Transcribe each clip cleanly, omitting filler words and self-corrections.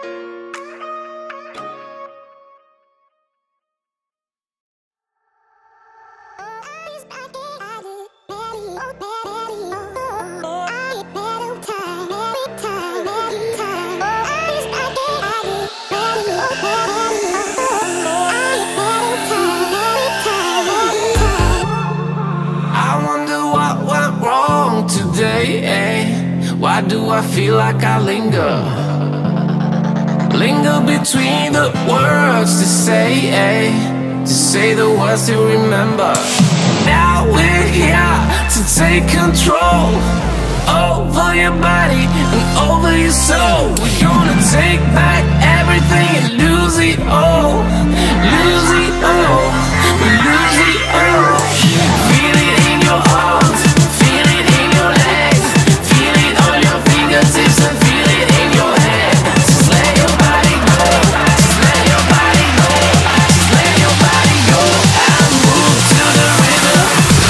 Why do I feel like I linger? Linger between the words to say the words to remember. Now we're here to take control over your body and over your soul. We're gonna take back everything and lose it all. Lose it all. We lose it all. Feel it in your arms, feel it in your legs, feel it on your fingertips and feel it in your head. Just let your body go, just let your body go, just let your body go and move to the rhythm.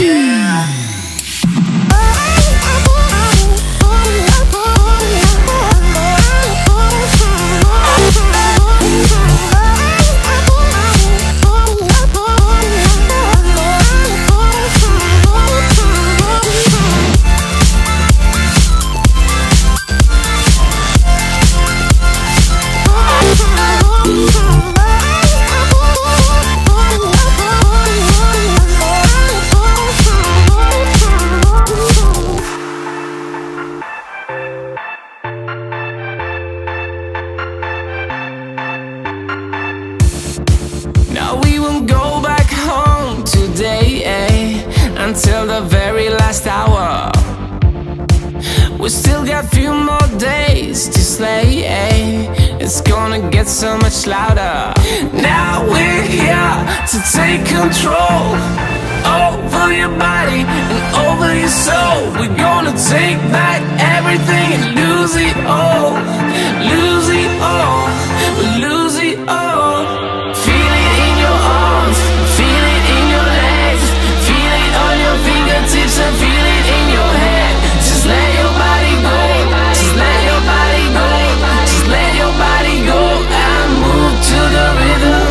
Until the very last hour. We still got a few more days to slay, It's gonna get so much louder. Now we're here to take control over your body and over your soul. We're gonna take back everything and lose it all. Lose it all. We'll lose it all. Feel it in your arms, feel it in your legs, feel it on your fingertips and feel it in your head. Just let your body go, just let your body go, just let your body go and move to the rhythm.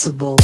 responsible.